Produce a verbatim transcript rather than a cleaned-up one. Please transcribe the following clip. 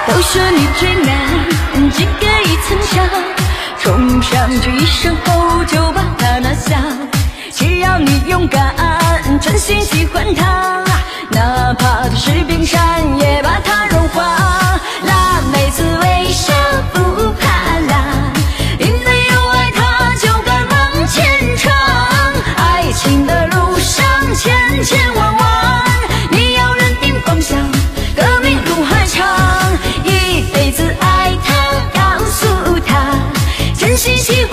都说你最难，只隔一层纱，冲上去一声后就把它拿下。只要你勇敢，真心喜欢他，哪怕它是冰山，也把它融化。辣妹子为啥不怕辣？因为有爱它就敢往前闯。爱情的路上千千万万，你要认定方向，革命路还长。一辈子爱他，告诉他，真心喜欢